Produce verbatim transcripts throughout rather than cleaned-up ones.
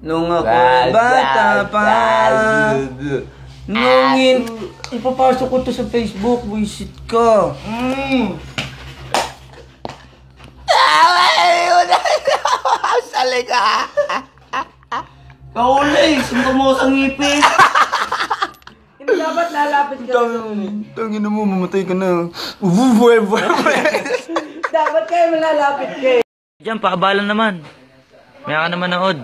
Nung ako'y bata pa. Nungin, ipapasok ko to sa Facebook, visit ka. Mm. Sali ka! Kauli, sumpa mo sa ngipin. Hindi dapat lalapit ka. Tangin na mo, mamatay ka na. Dapat kayo malalapit kayo. Diyan, paabalan naman. Maya ka naman naod.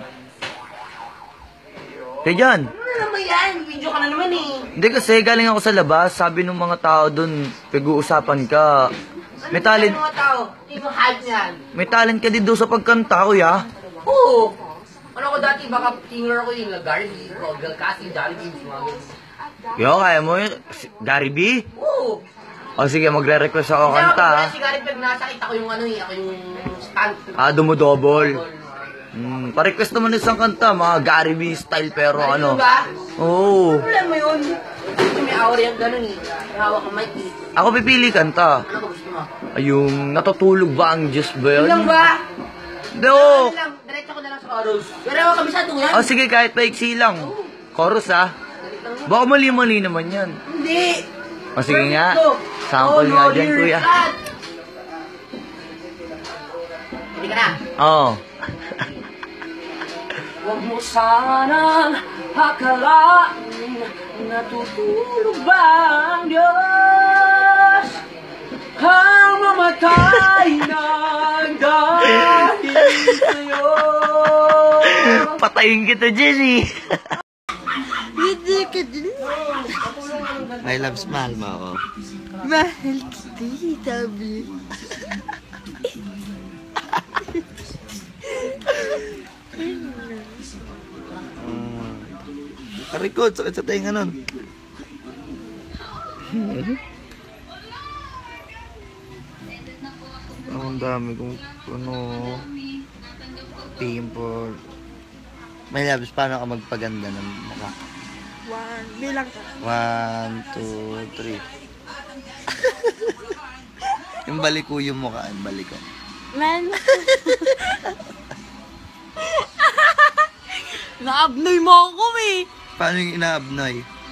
Kaya dyan. Ano naman yan? Video ka na naman eh. Hindi kasi, galing ako sa labas. Sabi ng mga tao dun, pag-uusapan ka. May talent. Ano mga tao? Hindi mo hype yan. May talent ka din doon sa pagkanta, kuya. Oo. Ano ko dati, baka singer ko yung Gary B, Gal Cassie, Jollibee, mga ganun. Yo, kaya mo yun? Si- Gary B? Oo. O sige, magre-request ako Kaya kanta. ako ah. si Gary Peg nasakit ako yung ano eh, ako yung stand. Ah, dumodobol. Hmm, pa-request naman isang kanta, mga Gary B style pero Ay, ano. ano ba? Oo. Ano problema yun? Ito may aura yung gano'n eh. Hawak ang mic eh. Ako pipili kanta. Ano ba gusto mo? Ay, yung natutulog ba ang Diyos ba yun? Yun lang ba? Hindi, oo. Ano lang, diretso ko na lang sa chorus. Pero ako kabisado ko yan. O sige, kahit paiksi lang. Chorus ah. Baka mali-mali naman yan. Hindi. O sige nga. Perfecto. Sample Oh, nga no, dyan, lyrics, kuya. cut. Hindi ka na. Oo. Huwag mo sanang akalain natutulog ba ang Diyos ang mamatay ng dahil sa'yo. Patayin kita dyan eh. Hindi ka din. My loves, mahal mo ako. Mahal kita, tabi. Karikot, sakit sa tenga nun. Ang dami kong ano, pimple. My loves, paano ka magpaganda ng mukha? One, bilang ka. One, two, three. Yung baliko yung mukha, yung baliko. Man. Naabnoy mo ako eh. Paano yung inaabnoy?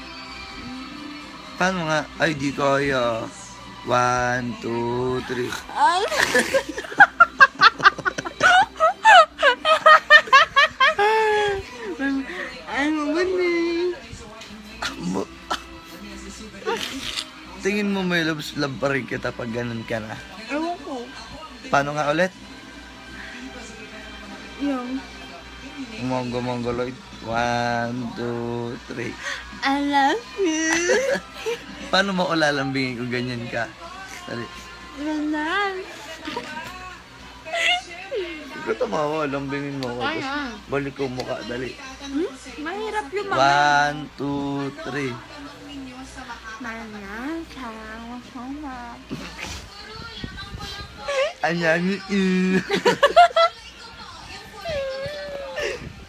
Paano nga? Ay, di kaya. One, two, three. Ay. Ano ba ni? Mo- Tingin mo may love, love pa rin kita pag ganun ka na. Ewan ko. Paano nga ulit? Yung. Monggo, monggo, Lloyd. One, two, three. I love you. Paano mo ko lalambingin kung ganyan ka? Dali. Ganon. Ikaw tumawa, lambingin mo ko. Ay, Tapos ah. balik ko mukha, dali. Hmm? Mahirap yung mga. One, two, three. Mana, sama sama. Anyan,